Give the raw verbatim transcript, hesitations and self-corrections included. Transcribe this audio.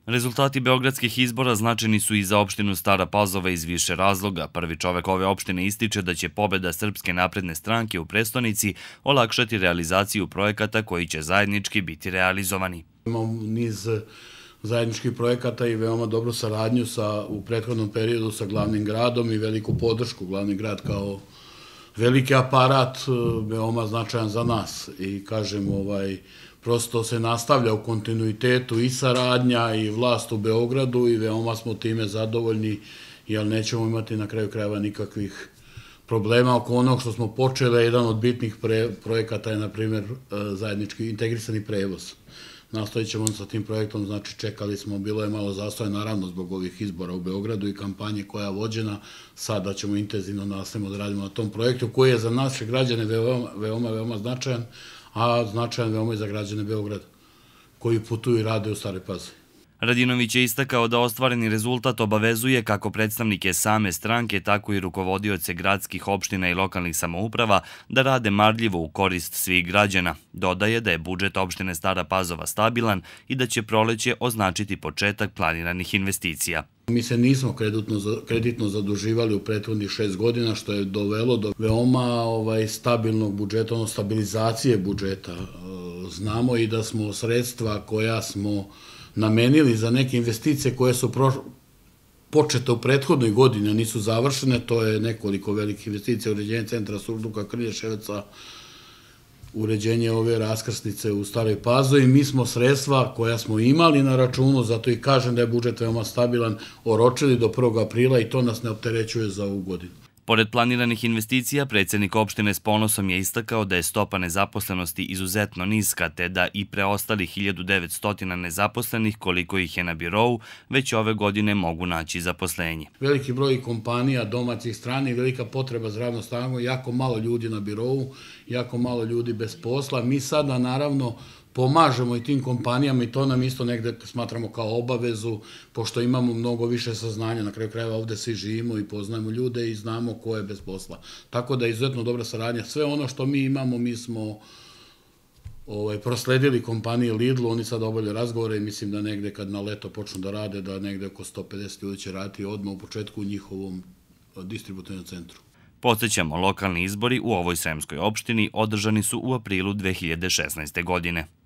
Rezultati beogradskih izbora značajni su i za opštinu Stara Pazova iz više razloga. Prvi čovek ove opštine ističe da će pobeda Srpske napredne stranke u prestonici olakšati realizaciju projekata koji će zajednički biti realizovani. Imamo niz zajedničkih projekata i veoma dobru saradnju u prethodnom periodu sa glavnim gradom i veliku podršku. Glavni grad kao veliki aparat, veoma značajan za nas i kažem, ovaj, prosto se nastavlja u kontinuitetu i saradnja i vlast u Beogradu i veoma smo time zadovoljni, jer nećemo imati na kraju krajeva nikakvih problema oko onog što smo počeli. Jedan od bitnih projekata je, na primjer, zajednički integrisani prevoz. Nastavit ćemo sa tim projektom, znači čekali smo, bilo je malo zastoja, naravno zbog ovih izbora u Beogradu i kampanje koja je vođena. Sada ćemo intenzivno nastavimo da radimo na tom projektu koji je za naše građane veoma, veoma značajan, a značajan veoma i za građane Beograda koji putuju i rade u Staroj Pazovi. Radinović je istakao da ostvareni rezultat obavezuje kako predstavnike same stranke, tako i rukovodioce gradskih opština i lokalnih samouprava da rade marljivo u korist svih građana. Dodaje da je budžet opštine Stara Pazova stabilan i da će proleće označiti početak planiranih investicija. Mi se nismo kreditno zaduživali u prethodnih šest godina, što je dovelo do veoma stabilnog budžeta, ono stabilizacije budžeta. Znamo i da smo sredstva koja smo namenili za neke investicije koje su počete u prethodnoj godini, a nisu završene, to je nekoliko velikih investicija, uređenje centra Surduka, Krlješevaca, uređenje ove raskrsnice u Staroj Pazovi. Mi smo sredstva koja smo imali na računu, zato i kažem da je budžet veoma stabilan, oročili do prvog aprila i to nas ne opterećuje za ovu godinu. Pored planiranih investicija, predsjednik opštine s ponosom je istakao da je stopa nezaposlenosti izuzetno niska, te da i preostali hiljadu devetsto nezaposlenih, koliko ih je na birou, već ove godine mogu naći zaposlenje. Veliki broj kompanija, domaćih strana i velika potreba za radnom snagom, jako malo ljudi na birou, jako malo ljudi bez posla. Mi sada, naravno, pomažemo i tim kompanijama i to nam isto negde smatramo kao obavezu, pošto imamo mnogo više saznanja. Na kraju krajeva ovde svi živimo i poznajemo ljude i znamo ko je bez posla. Tako da je izuzetno dobra saradnja. Sve ono što mi imamo, mi smo prosledili kompaniji Lidl, oni sad obavljaju razgovore i mislim da negde kad na leto počnu da rade, da negde oko sto pedeset ljudi će raditi odmah u početku u njihovom distributivnom centru. Podsećamo, lokalni izbori u ovoj sremskoj opštini održani su u aprilu dve hiljade šesnaeste godine.